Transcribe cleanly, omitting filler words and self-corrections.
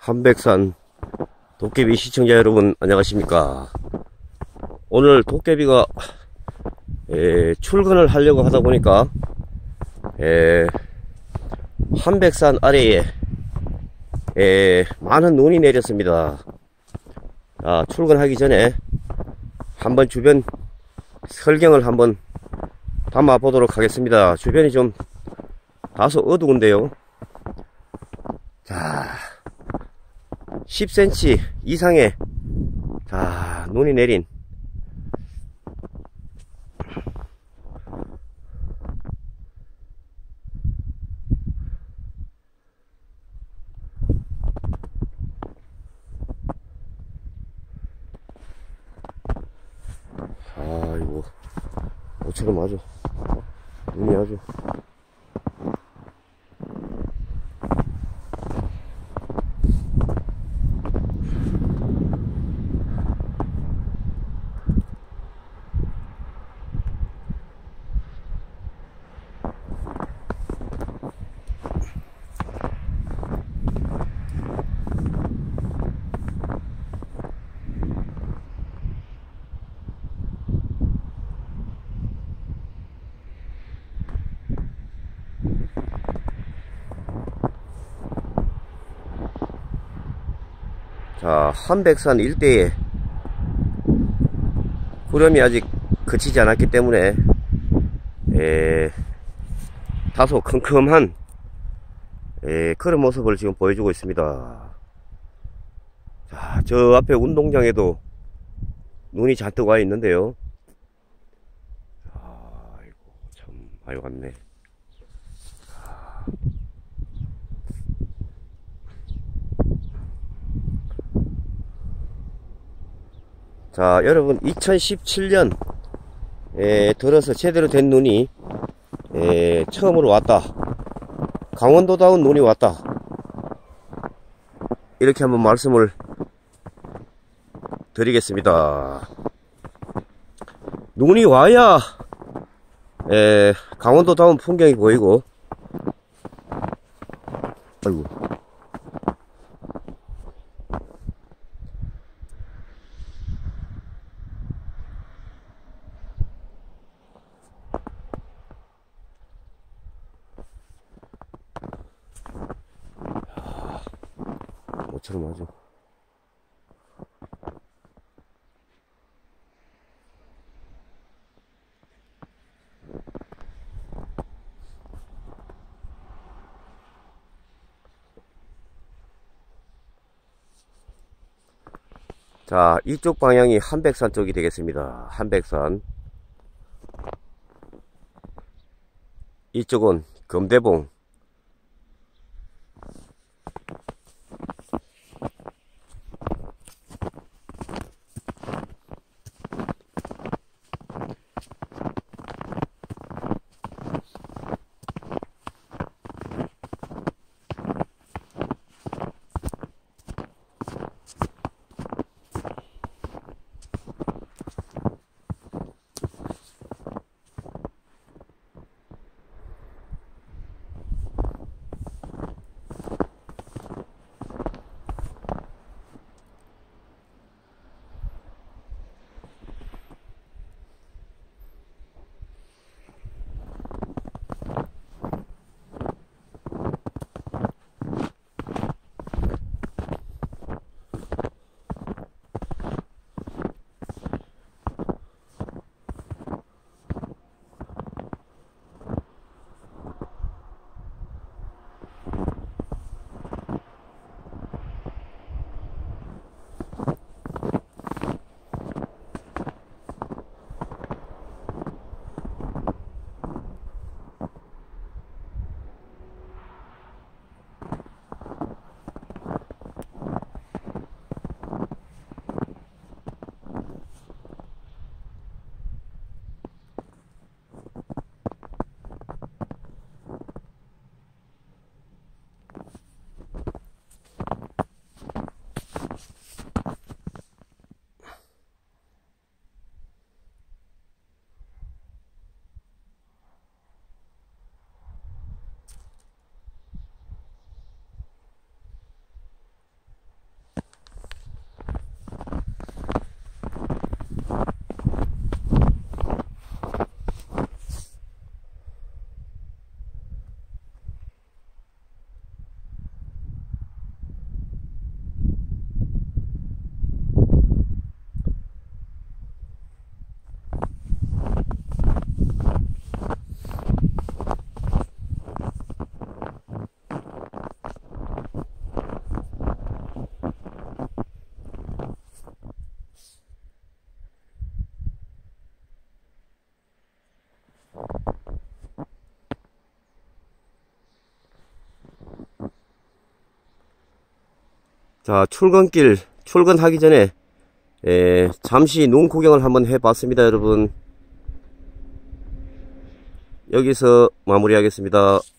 한백산 도깨비 시청자 여러분 안녕하십니까. 오늘 도깨비가 출근을 하려고 하다 보니까 한백산 아래에 많은 눈이 내렸습니다. 출근하기 전에 한번 주변 설경을 한번 담아 보도록 하겠습니다. 주변이 좀 다소 어두운데요. 자, 10cm 이상의 눈이 내린 이거 모처럼 아주 눈이 아주 한백산 일대에 구름이 아직 그치지 않았기 때문에 다소 컴컴한 그런 모습을 지금 보여주고 있습니다. 자, 저 앞에 운동장에도 눈이 잔뜩 와 있는데요. 아이고 참 많이 왔네. 자, 여러분 2017년 들어서 제대로 된 눈이 처음으로 왔다. 강원도다운 눈이 왔다. 이렇게 한번 말씀을 드리겠습니다. 눈이 와야 강원도다운 풍경이 보이고, 아이고. 모처럼 아주 자, 이쪽 방향이 한백산 쪽이 되겠습니다. 한백산, 이쪽은 금대봉. 자, 출근하기 전에 잠시 농 구경을 한번 해봤습니다, 여러분. 여기서 마무리하겠습니다.